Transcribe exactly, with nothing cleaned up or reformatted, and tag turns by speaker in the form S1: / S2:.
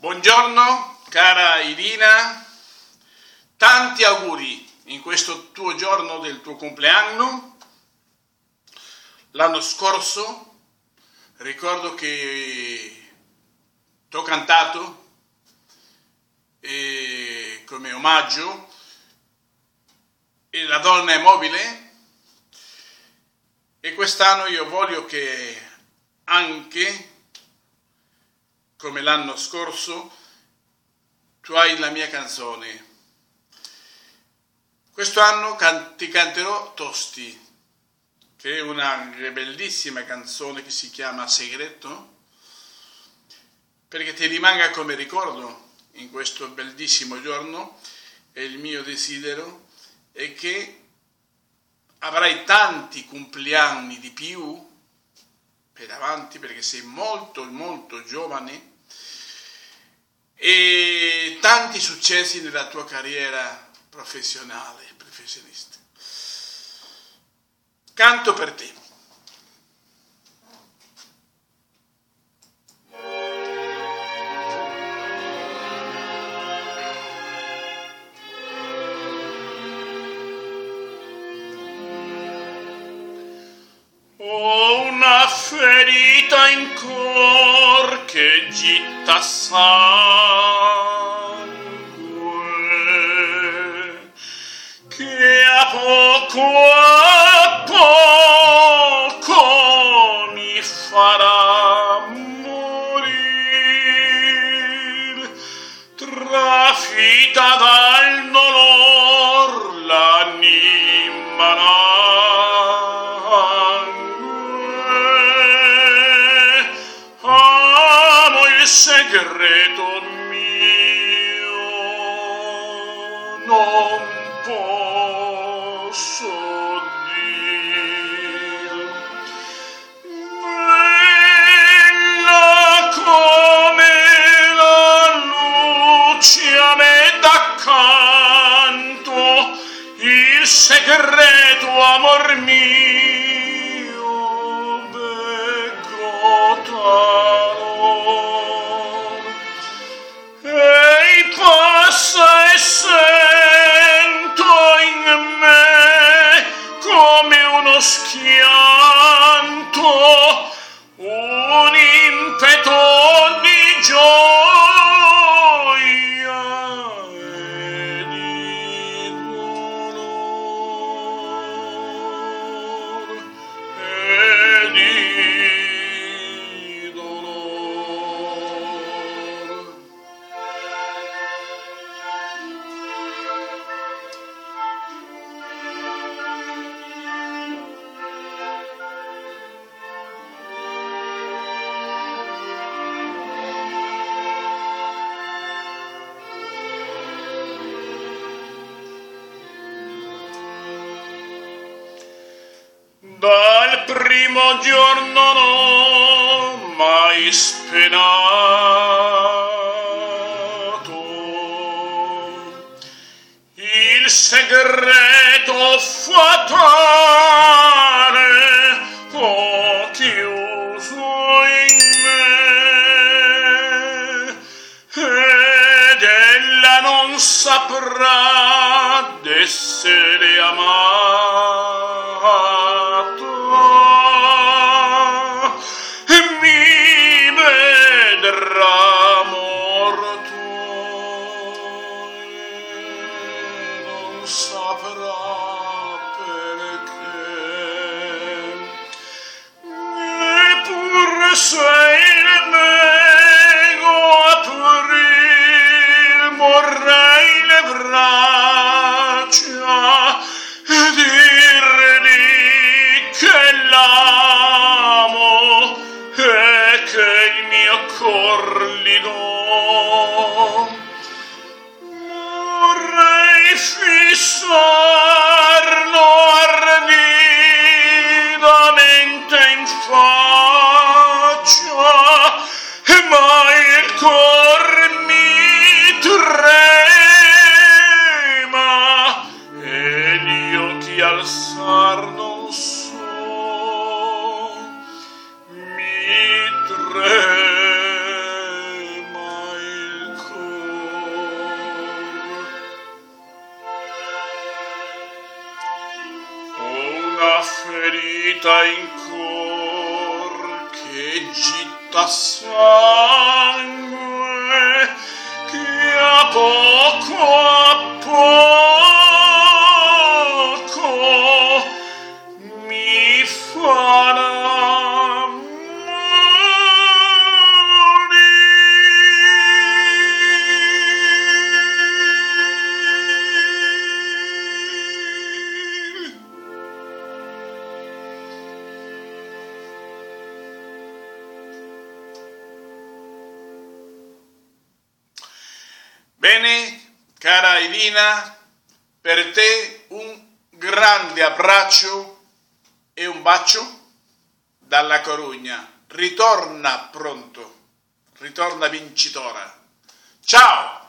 S1: Buongiorno cara Irina, tanti auguri in questo tuo giorno del tuo compleanno. L'anno scorso ricordo che ti ho cantato e come omaggio e La donna è mobile, e quest'anno io voglio che anche come l'anno scorso tu hai la mia canzone. Questo anno can- ti canterò Tosti, che è una bellissima canzone che si chiama Segreto, perché ti rimanga come ricordo in questo bellissimo giorno. E il mio desiderio è che avrai tanti compleanni di più per avanti, perché sei molto molto giovane, e tanti successi nella tua carriera professionale, professionista. Canto per te.
S2: Ho una ferita in cor che gitta sangue, che a poco a poco mi farà morir, trafita dal dolor l'anima. Il segreto mio non posso dir, bella come la luce a me d'accanto, il segreto amor mio beggo talor. Passa e sento in me come uno schianto, un impeto di gioia e di dolore, e di dal primo giorno non mai spenato il segreto fatale ho chiuso in me, ed ella non saprà d'essere amata. Mi vedrà morto e non saprà perché, eppur se il mego aprir morrei le braccia e dirgli che l'amo e che il mio cor gli do. Vorrei fissarlo ardidamente in faccia
S1: che gitta sangue, che a poco a poco mi farà Bene, cara Irina, per te un grande abbraccio e un bacio dalla Corugna. Ritorna pronto, ritorna vincitora. Ciao!